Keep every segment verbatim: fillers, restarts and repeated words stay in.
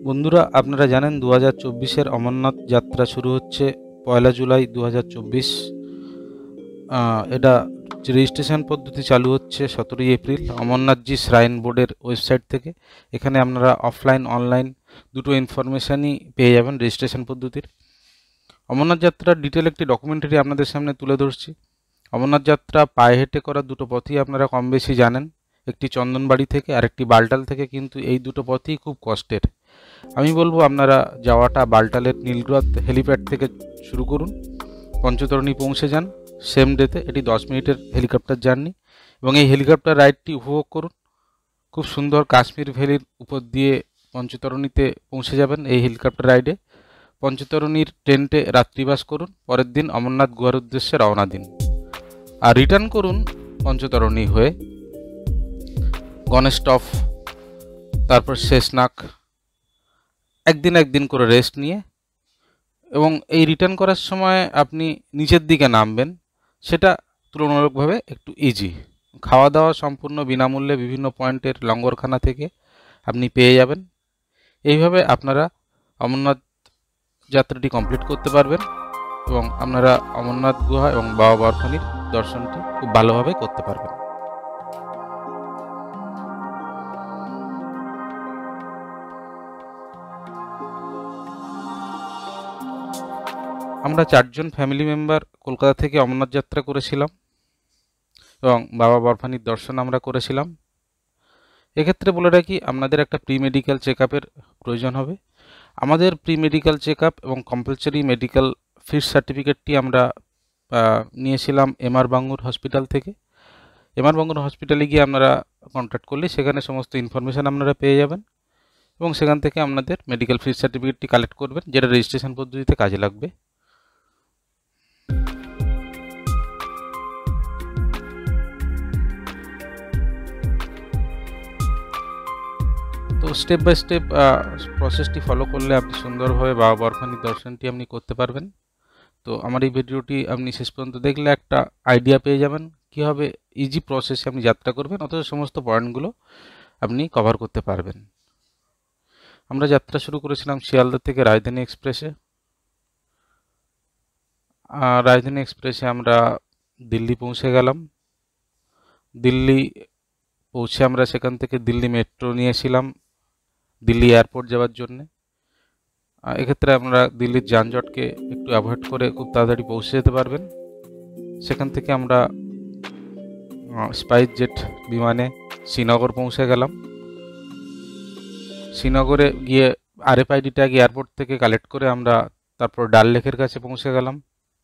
বন্ধুরা, আপনারা জানেন দু হাজার চব্বিশের অমরনাথ যাত্রা শুরু হচ্ছে পয়লা জুলাই দু হাজার চব্বিশ। এটা রেজিস্ট্রেশন পদ্ধতি চালু হচ্ছে সতেরোই এপ্রিল অমরনাথজি শ্রাইন বোর্ডের ওয়েবসাইট থেকে। এখানে আপনারা অফলাইন অনলাইন দুটো ইনফরমেশানই পেয়ে যাবেন রেজিস্ট্রেশন পদ্ধতির। অমরনাথ যাত্রার ডিটেল একটি ডকুমেন্টারি আপনাদের সামনে তুলে ধরছি। অমরনাথ যাত্রা পায়ে হেঁটে করা দুটো পথই আপনারা কম বেশি জানেন, একটি চন্দনবাড়ি থেকে আর একটি বালটাল থেকে, কিন্তু এই দুটো পথই খুব কষ্টের। আমি বলবো আপনারা যাওয়াটা বালটালের নীলগ্রদ হেলিপ্যাড থেকে শুরু করুন, পঞ্চতরণী পৌঁছে যান সেম ডেতে। এটি দশ মিনিটের হেলিকপ্টার জার্নি এবং এই হেলিকপ্টার রাইডটি উপভোগ করুন। খুব সুন্দর কাশ্মীর ভ্যালির উপর দিয়ে পঞ্চতরণীতে পৌঁছে যাবেন এই হেলিকপ্টার রাইডে। পঞ্চতরণীর টেন্টে রাত্রিবাস করুন, পরের দিন অমরনাথ গুহার উদ্দেশ্যে রওনা দিন আর রিটার্ন করুন পঞ্চতরণী হয়ে গণেশ টপ, তারপর শেষনাগ, একদিন একদিন করে রেস্ট নিয়ে। এবং এই রিটার্ন করার সময় আপনি নিচের দিকে নামবেন, সেটা তুলনামূলকভাবে একটু ইজি। খাওয়া দাওয়া সম্পূর্ণ বিনামূল্যে বিভিন্ন পয়েন্টের লঙ্গরখানা থেকে আপনি পেয়ে যাবেন। এইভাবে আপনারা অমরনাথ যাত্রাটি কমপ্লিট করতে পারবেন এবং আপনারা অমরনাথ গুহা এবং বাবা বরফানির দর্শনটি খুব ভালোভাবে করতে পারবেন। আমরা চারজন ফ্যামিলি মেম্বার কলকাতা থেকে অমরনাথ যাত্রা করেছিলাম এবং বাবা বরফানির দর্শন আমরা করেছিলাম। এক্ষেত্রে বলে রাখি, আপনাদের একটা প্রি মেডিকেল চেক আপের প্রয়োজন হবে। আমাদের প্রি মেডিকেল চেক আপ এবং কম্পালসারি মেডিকেল ফিস সার্টিফিকেটটি আমরা নিয়েছিলাম এমআর বাঙ্গুর হসপিটাল থেকে। এমআর বাঙ্গুর হসপিটালে গিয়ে আপনারা কন্ট্যাক্ট করলে সেখানে সমস্ত ইনফরমেশান আপনারা পেয়ে যাবেন এবং সেখান থেকে আপনাদের মেডিকেল ফিস সার্টিফিকেটটি কালেক্ট করবেন, যেটা রেজিস্ট্রেশন পদ্ধতিতে কাজে লাগবে। তো স্টেপ বাই স্টেপ প্রসেসটি ফলো করলে আপনি সুন্দরভাবে বাবা বরফানির দর্শনটি আপনি করতে পারবেন। তো আমার এই ভিডিওটি আপনি শেষ পর্যন্ত দেখলে একটা আইডিয়া পেয়ে যাবেন কীভাবে ইজি প্রসেসে আপনি যাত্রা করবেন, অথচ সমস্ত পয়েন্টগুলো আপনি কভার করতে পারবেন। আমরা যাত্রা শুরু করেছিলাম শিয়ালদা থেকে রাজধানী এক্সপ্রেসে। রাজধানী এক্সপ্রেসে আমরা দিল্লি পৌঁছে গেলাম। দিল্লি পৌঁছে আমরা সেখান থেকে দিল্লি মেট্রো নিয়েছিলাম দিল্লি এয়ারপোর্ট যাওয়ার জন্যে। এক্ষেত্রে আপনারা দিল্লির যানজটকে একটু অ্যাভয়েড করে খুব তাড়াতাড়ি পৌঁছে যেতে পারবেন। সেখান থেকে আমরা স্পাইস জেট বিমানে শ্রীনগর পৌঁছে গেলাম। শ্রীনগরে গিয়ে আরএফআইডি ট্যাগ এয়ারপোর্ট থেকে কালেক্ট করে আমরা তারপর ডাল লেকের কাছে পৌঁছে গেলাম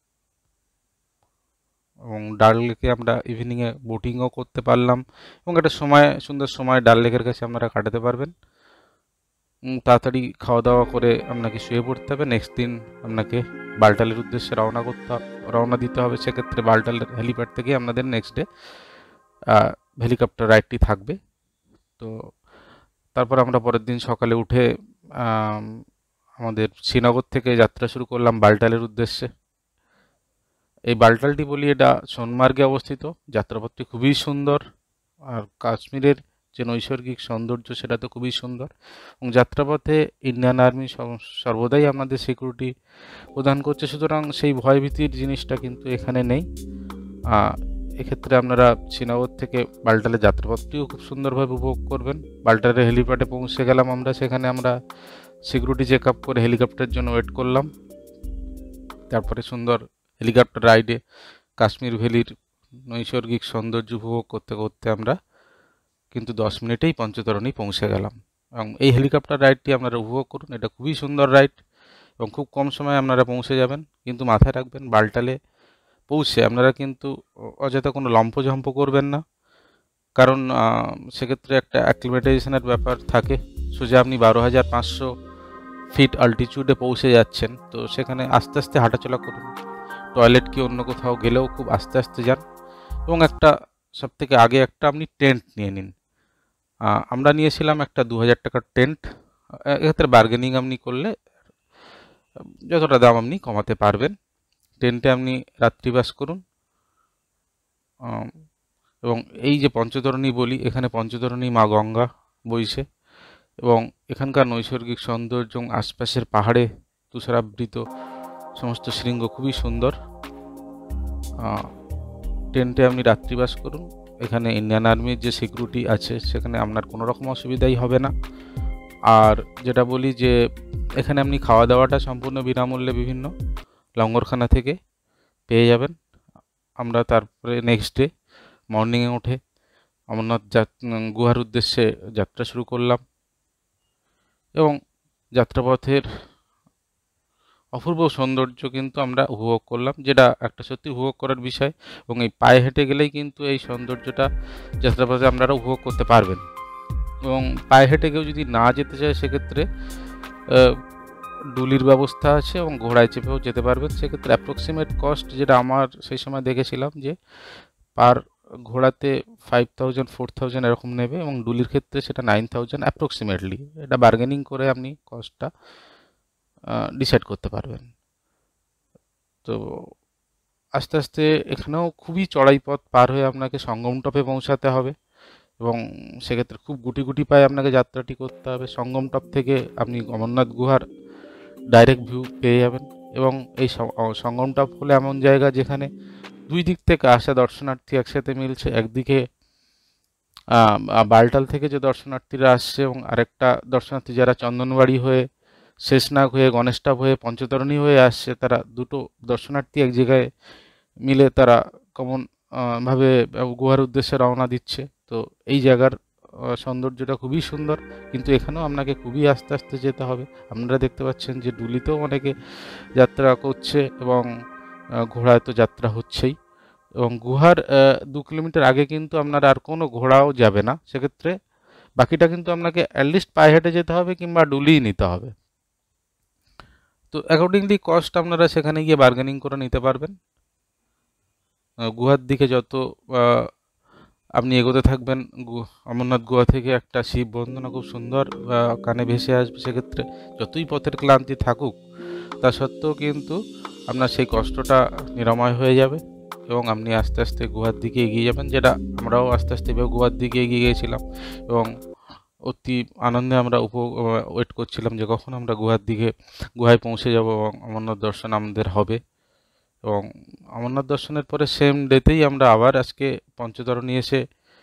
এবং ডাল লেকে আমরা ইভিনিংয়ে বোটিংও করতে পারলাম এবং একটা সময় সুন্দর সময় ডাল লেকের কাছে আপনারা কাটাতে পারবেন। তাড়াতাড়ি খাওয়া দাওয়া করে আপনাকে শুয়ে পড়তে হবে। নেক্সট দিন আপনাকে বালটালের উদ্দেশ্যে রওনা করতে রওনা দিতে হবে। সেক্ষেত্রে বালটালের হেলিপ্যাড থেকে আপনাদের নেক্সট ডে হেলিকপ্টার রাইডটি থাকবে। তো তারপর আমরা পরের দিন সকালে উঠে আমাদের শ্রীনগর থেকে যাত্রা শুরু করলাম বালটালের উদ্দেশ্যে। এই বালটালটি বলি, এটা সোনমার্গে অবস্থিত। যাত্রাপথটি খুবই সুন্দর আর কাশ্মীরের যে নৈসর্গিক সৌন্দর্য সেটা তো খুবই সুন্দর এবং যাত্রাপথে ইন্ডিয়ান আর্মি সর্বদাই আমাদের সিকিউরিটি প্রদান করছে, সুতরাং সেই ভয়ভীতির জিনিসটা কিন্তু এখানে নেই। এক্ষেত্রে আপনারা শ্রীনগর থেকে বালটালের যাত্রাপথটিও খুব সুন্দরভাবে উপভোগ করবেন। বালটালের হেলিপ্যাডে পৌঁছে গেলাম আমরা, সেখানে আমরা সিকিউরিটি চেক আপ করে হেলিকপ্টারের জন্য ওয়েট করলাম। তারপরে সুন্দর হেলিকপ্টার রাইডে কাশ্মীর ভ্যালির নৈসর্গিক সৌন্দর্য উপভোগ করতে করতে আমরা কিন্তু দশ মিনিটেই পঞ্চতরণী পৌঁছে গেলাম এবং এই হেলিকপ্টার রাইডটি আপনারা উপভোগ করুন। এটা খুবই সুন্দর রাইড এবং খুব কম সময়ে আপনারা পৌঁছে যাবেন। কিন্তু মাথায় রাখবেন, বালটালে পৌঁছে আপনারা কিন্তু অযথা কোনো লম্পঝম্প করবেন না, কারণ সেক্ষেত্রে একটা অ্যাক্লিমেটাইজেশনের ব্যাপার থাকে। সোজা আপনি বারো হাজার পাঁচশো ফিট অল্টিটিউডে পৌঁছে যাচ্ছেন, তো সেখানে আস্তে আস্তে হাঁটাচলা করুন। টয়লেট কি অন্য কোথাও গেলেও খুব আস্তে আস্তে যান এবং একটা সব থেকে আগে একটা আপনি টেন্ট নিয়ে নিন। আমরা নিয়েছিলাম একটা দু হাজার টাকার টেন্ট। এক্ষেত্রে বার্গেনিং আপনি করলে যতটা দাম আপনি কমাতে পারবেন। টেন্টে আপনি রাত্রিবাস করুন এবং এই যে পঞ্চতরণী বলি, এখানে পঞ্চতরণী মা গঙ্গা বইছে এবং এখানকার নৈসর্গিক সৌন্দর্য এবং আশপাশের পাহাড়ে তুষারাবৃত সমস্ত শৃঙ্গ খুবই সুন্দর। টেন্টে আপনি রাত্রিবাস করুন। এখানে ইন্ডিয়ান আর্মির যে সিকিউরিটি আছে সেখানে আপনার কোনো রকম অসুবিধাই হবে না। আর যেটা বলি যে এখানে আপনি খাওয়া দাওয়াটা সম্পূর্ণ বিনামূল্যে বিভিন্ন লঙ্গরখানা থেকে পেয়ে যাবেন। আমরা তারপরে নেক্সট ডে মর্নিংয়ে উঠে অমরনাথ গুহার উদ্দেশ্যে যাত্রা শুরু করলাম এবং যাত্রাপথের অপূর্ব সৌন্দর্য কিন্তু আমরা উপভোগ করলাম, যেটা একটা সত্যি উপভোগ করার বিষয়। এবং এই পায়ে হেঁটে গেলেই কিন্তু এই সৌন্দর্যটা যাত্রাপথে আপনারা উপভোগ করতে পারবেন। এবং পায়ে হেঁটে কেউ যদি না যেতে চায় সেক্ষেত্রে ডুলির ব্যবস্থা আছে এবং ঘোড়ায় চেপেও যেতে পারবেন। সেক্ষেত্রে অ্যাপ্রক্সিমেট কস্ট যেটা আমার সেই সময় দেখেছিলাম যে পার ঘোড়াতে ফাইভ থাউজেন্ড ফোর থাউজেন্ড এরকম নেবে এবং ডুলির ক্ষেত্রে সেটা নাইন থাউজেন্ড অ্যাপ্রক্সিমেটলি। এটা বার্গেনিং করে আপনি কস্টটা ডিসাইড করতে পারবেন। তো আস্তে আস্তে এখানেও খুবই চড়াই পথ পার হয়ে আপনাকে সঙ্গম টপে পৌঁছাতে হবে এবং সেক্ষেত্রে খুব গুটি গুটি পায়ে আপনাকে যাত্রাটি করতে হবে। সঙ্গম টপ থেকে আপনি অমরনাথ গুহার ডাইরেক্ট ভিউ পেয়ে যাবেন এবং এই সঙ্গম টপ হলো এমন জায়গা যেখানে দুই দিক থেকে আসা দর্শনার্থী একসাথে মিলছে। একদিকে বালটাল থেকে যে দর্শনার্থীরা আসছে এবং আরেকটা দর্শনার্থী যারা চন্দনবাড়ি হয়ে, শেষনাগ হয়ে, গণেশটপ হয়ে, পঞ্চতরণী হয়ে আসছে, তারা দুটো দর্শনার্থী এক জায়গায় মিলে তারা কমন ভাবে গুহার উদ্দেশ্যে রওনা দিচ্ছে। তো এই জায়গার সৌন্দর্যটা খুবই সুন্দর, কিন্তু এখানেও আপনাকে খুবই আস্তে আস্তে যেতে হবে। আপনারা দেখতে পাচ্ছেন যে ডুলিতেও অনেকে যাত্রা করছে এবং ঘোড়ায় তো যাত্রা হচ্ছেই। এবং গুহার দু কিলোমিটার আগে কিন্তু আপনার আর কোনো ঘোড়াও যাবে না। সেক্ষেত্রে বাকিটা কিন্তু আপনাকে অ্যাটলিস্ট পায়ে হেঁটে যেতে হবে কিংবা ডুলিই নিতে হবে। তো অ্যাকর্ডিংলি কস্ট আপনারা সেখানে গিয়ে বার্গেনিং করে নিতে পারবেন। গুহার দিকে যত আপনি এগোতে থাকবেন, অমরনাথ গুহা থেকে একটা শিব বন্দনা খুব সুন্দর কানে ভেসে আসবে। সেক্ষেত্রে যতই পথের ক্লান্তি থাকুক তা সত্ত্বেও কিন্তু আপনার সেই কষ্টটা নিরাময় হয়ে যাবে এবং আপনি আস্তে আস্তে গুহার দিকে এগিয়ে যাবেন, যেটা আমরাও আস্তে আস্তে গুহার দিকে এগিয়ে গিয়েছিলাম এবং অতি আনন্দে আমরা উপ ওয়েট করছিলাম যে কখন আমরা গুহার দিকে গুহায় পৌঁছে যাব এবং অমরনাথ দর্শন আমাদের হবে। এবং অমরনাথ দর্শনের পরে সেম ডেতেই আমরা আবার আজকে পঞ্চতরণী এসে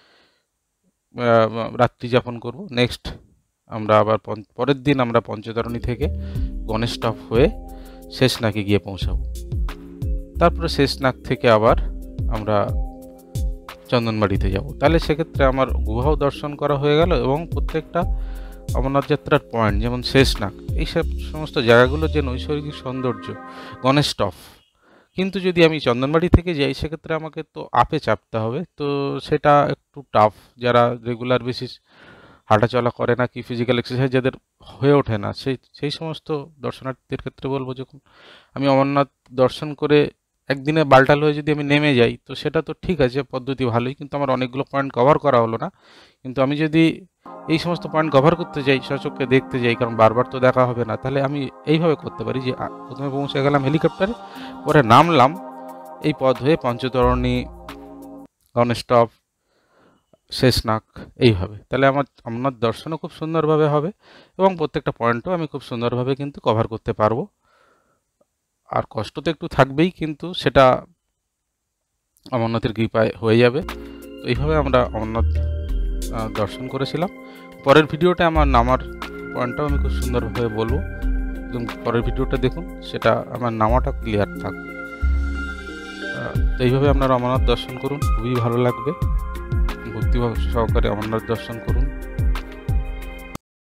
রাত্রি যাপন করব। নেক্সট আমরা আবার পরের দিন আমরা পঞ্চতরণী থেকে গণেশটপ হয়ে শেষনাগে গিয়ে পৌঁছাবো। তারপরে শেষনাগ থেকে আবার আমরা চন্দনবাড়িতে যাব। তাহলে সেক্ষেত্রে আমার গুহাও দর্শন করা হয়ে গেল এবং প্রত্যেকটা অমরনাথ যাত্রার পয়েন্ট যেমন শেষনাগ, এইসব সমস্ত জায়গাগুলো যে নৈসর্গিক সৌন্দর্য, গণেশটপ। কিন্তু যদি আমি চন্দনবাড়ি থেকে যাই সেক্ষেত্রে আমাকে তো আপে চাপতে হবে, তো সেটা একটু টাফ। যারা রেগুলার বেসিস হাঁটাচলা করে না কি ফিজিক্যাল এক্সারসাইজ যাদের হয়ে ওঠে না, সেই সেই সমস্ত দর্শনার্থীদের ক্ষেত্রে বলবো যখন আমি অমরনাথ দর্শন করে একদিনে বালটাল হয়ে যদি আমি নেমে যাই তো সেটা তো ঠিক আছে, পদ্ধতি ভালোই, কিন্তু আমার অনেকগুলো পয়েন্ট কভার করা হলো না। কিন্তু আমি যদি এই সমস্ত পয়েন্ট কভার করতে যাই, সচক্ষে দেখতে যাই, কারণ বারবার তো দেখা হবে না, তাহলে আমি এইভাবে করতে পারি যে প্রথমে পৌঁছে গেলাম হেলিকপ্টারে, পরে নামলাম এই পথ হয়ে পঞ্চতরণী, গণেশটপ, শেষনাগ, এইভাবে। তাহলে আমার অমরনাথ দর্শনও খুব সুন্দরভাবে হবে এবং প্রত্যেকটা পয়েন্টও আমি খুব সুন্দরভাবে কিন্তু কভার করতে পারবো। আর কষ্ট তো একটু থাকবেই, কিন্তু সেটা অমরনাথের কৃপায় হয়ে যাবে। তো এইভাবে আমরা অমরনাথ দর্শন করেছিলাম। পরের ভিডিওটা আমার নামার পয়েন্টটাও আমি খুব সুন্দরভাবে বলবো এবং পরের ভিডিওটা দেখুন, সেটা আমার নামাটা ক্লিয়ার থাকবে। তো এইভাবে আপনারা অমরনাথ দর্শন করুন, খুবই ভালো লাগবে। ভক্তিভাব সহকারে অমরনাথ দর্শন করুন।